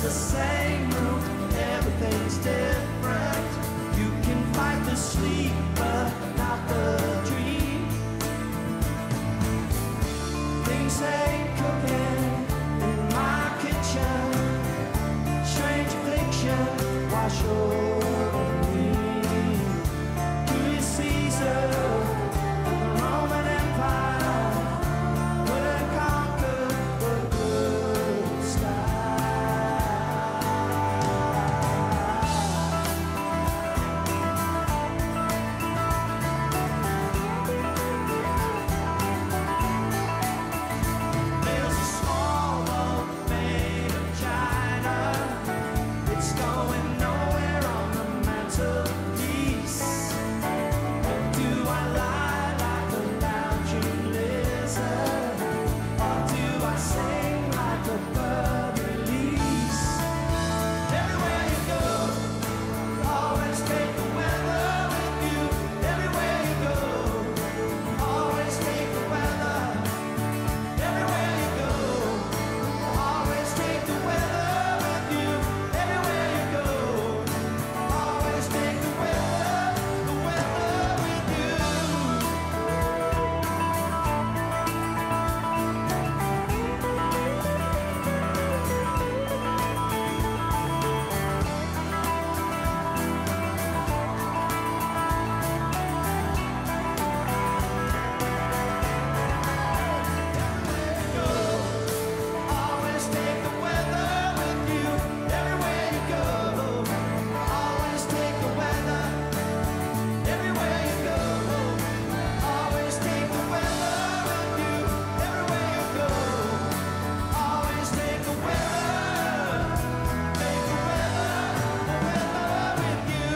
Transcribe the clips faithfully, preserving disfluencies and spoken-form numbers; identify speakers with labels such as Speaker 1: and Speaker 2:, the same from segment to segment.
Speaker 1: the same room, everything's different. You can fight the sleep, but not the dream. Things ain't cooking in my kitchen. Strange fiction wash over me. Julius Caesar, the Roman Empire, couldn't conquer the good style. There's a small boat made of China. It's going nowhere on the mantelpiece. Or do I lie like a lounging lizard? Or do I sing like a bird release? Everywhere you go, always take the weather with you. Everywhere you go, always take the weather. Everywhere you go, always take the weather with you. Everywhere you go, always take the weather, the weather with you. Always take the weather with you. Everywhere you go, always take the weather. Everywhere you go, always take the weather with you. Everywhere you go, always take the weather. Take the weather, the weather with you.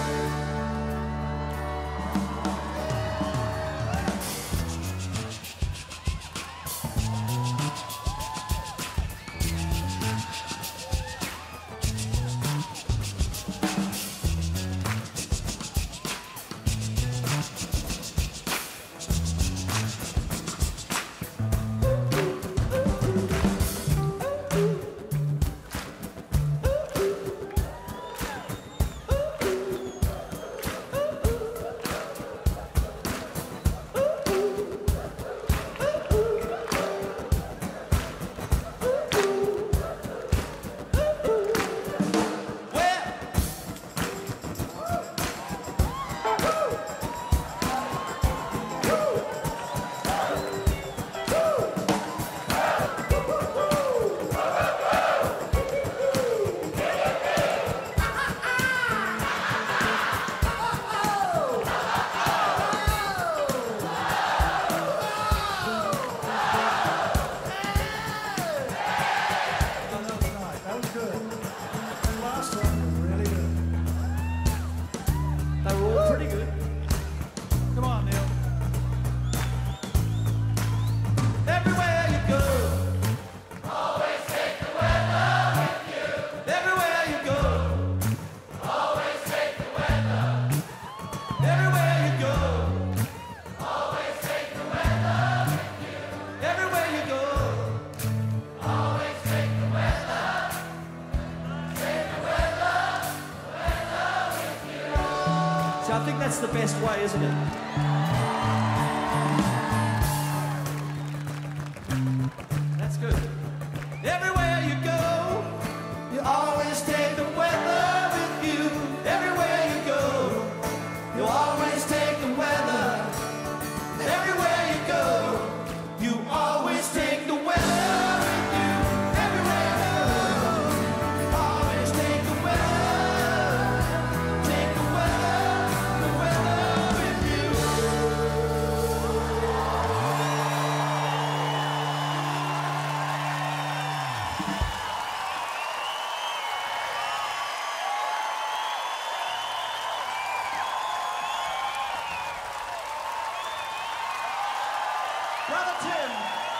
Speaker 2: That was good. The last one was really good.
Speaker 1: They were all pretty good.
Speaker 2: Come on, Neil.
Speaker 1: Everywhere you go, always take the weather with you. Everywhere you go, always take the weather. Everywhere you go, always take the weather with you. Everywhere you go, always take the weather. Take the weather, the weather with you. So I think that's the best way, isn't it? That's good. Everywhere you go, you always take the weather with you. Everywhere you go, you always take the weather. Everywhere you go, you always take the weather with you. Everywhere you go, you always take the weather. Take the weather, the weather with you. Brother Tim.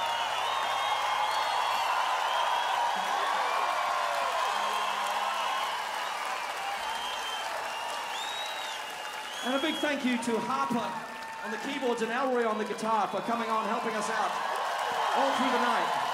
Speaker 1: And a big thank you to Harper on the keyboards and Elroy on the guitar for coming on, helping us out all through the night.